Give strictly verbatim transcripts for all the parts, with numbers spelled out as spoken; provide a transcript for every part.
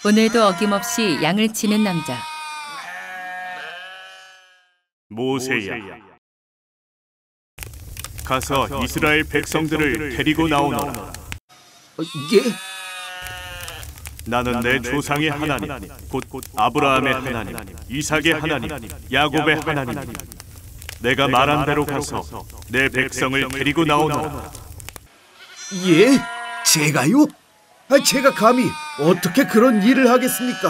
오늘도 어김없이 양을 치는 남자. 모세야, 가서 이스라엘 백성들을 데리고 나오너라. 어, 예? 나는 내 조상의 하나님, 곧 아브라함의 하나님, 이삭의 하나님, 야곱의 하나님. 내가 말한 대로 가서 내 백성을 데리고 나오너라. 예? 제가요? 아, 제가 감히 어떻게 그런 일을 하겠습니까?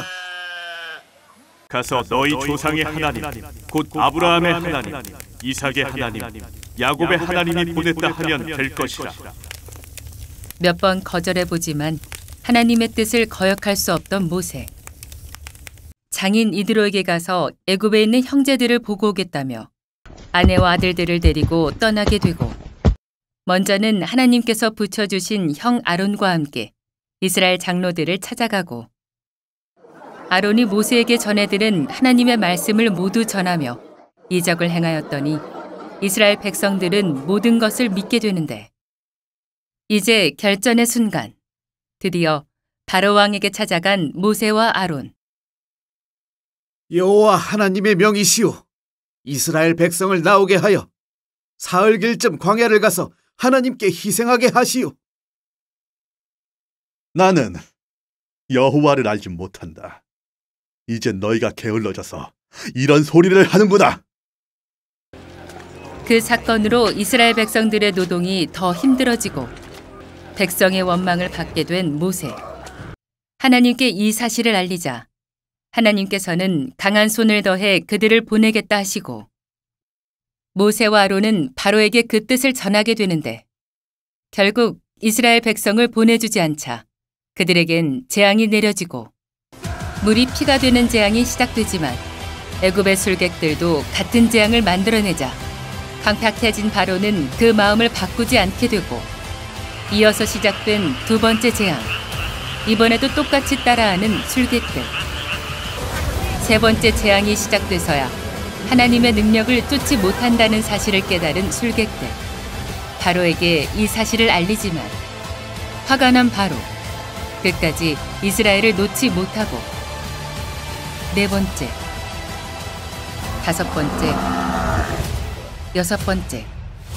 가서 너희 조상의 하나님, 곧 아브라함의 하나님, 이삭의 하나님, 야곱의 하나님이 보냈다 하면 될 것이라. 몇 번 거절해보지만 하나님의 뜻을 거역할 수 없던 모세. 장인 이드로에게 가서 애굽에 있는 형제들을 보고 오겠다며 아내와 아들들을 데리고 떠나게 되고, 먼저는 하나님께서 붙여주신 형 아론과 함께 이스라엘 장로들을 찾아가고, 아론이 모세에게 전해들은 하나님의 말씀을 모두 전하며 이적을 행하였더니 이스라엘 백성들은 모든 것을 믿게 되는데, 이제 결전의 순간, 드디어 바로 왕에게 찾아간 모세와 아론. 여호와 하나님의 명이시오, 이스라엘 백성을 나오게 하여 사흘길쯤 광야를 가서 하나님께 희생하게 하시오. 나는 여호와를 알지 못한다. 이제 너희가 게을러져서 이런 소리를 하는구나. 그 사건으로 이스라엘 백성들의 노동이 더 힘들어지고 백성의 원망을 받게 된 모세. 하나님께 이 사실을 알리자 하나님께서는 강한 손을 더해 그들을 보내겠다 하시고, 모세와 아론은 바로에게 그 뜻을 전하게 되는데, 결국 이스라엘 백성을 보내주지 않자 그들에겐 재앙이 내려지고, 물이 피가 되는 재앙이 시작되지만 애굽의 술객들도 같은 재앙을 만들어내자 강팍해진 바로는 그 마음을 바꾸지 않게 되고, 이어서 시작된 두 번째 재앙, 이번에도 똑같이 따라하는 술객들. 세 번째 재앙이 시작돼서야 하나님의 능력을 쫓지 못한다는 사실을 깨달은 술객들. 바로에게 이 사실을 알리지만 화가 난 바로 끝까지 이스라엘을 놓지 못하고, 네 번째, 다섯 번째, 여섯 번째.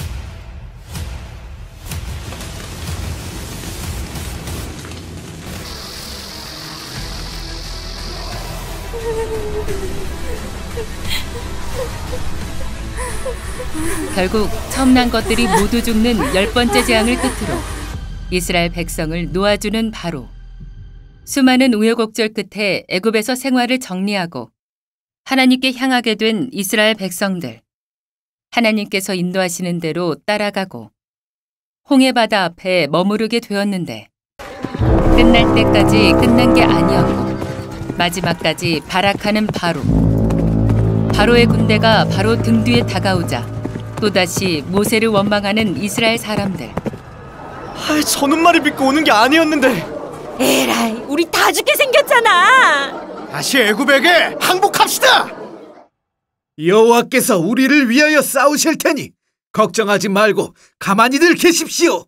결국 처음 난 것들이 모두 죽는 열 번째 재앙을 끝으로 이스라엘 백성을 놓아주는 바로. 수많은 우여곡절 끝에 애굽에서 생활을 정리하고 하나님께 향하게 된 이스라엘 백성들. 하나님께서 인도하시는 대로 따라가고 홍해 바다 앞에 머무르게 되었는데, 끝날 때까지 끝난 게 아니었고 마지막까지 발악하는 바로. 바로의 군대가 바로 등 뒤에 다가오자 또다시 모세를 원망하는 이스라엘 사람들. 아, 저는 말을 믿고 오는 게 아니었는데. 에라이, 우리 다 죽게 생겼잖아. 다시 애굽에게 항복합시다. 여호와께서 우리를 위하여 싸우실 테니 걱정하지 말고 가만히들 계십시오.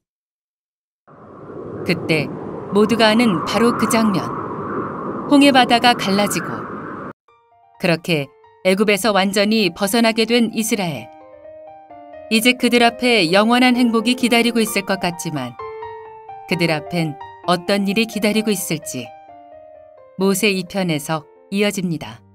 그때 모두가 아는 바로 그 장면. 홍해 바다가 갈라지고, 그렇게 애굽에서 완전히 벗어나게 된 이스라엘. 이제 그들 앞에 영원한 행복이 기다리고 있을 것 같지만 그들 앞엔 어떤 일이 기다리고 있을지 모세 이 편에서 이어집니다.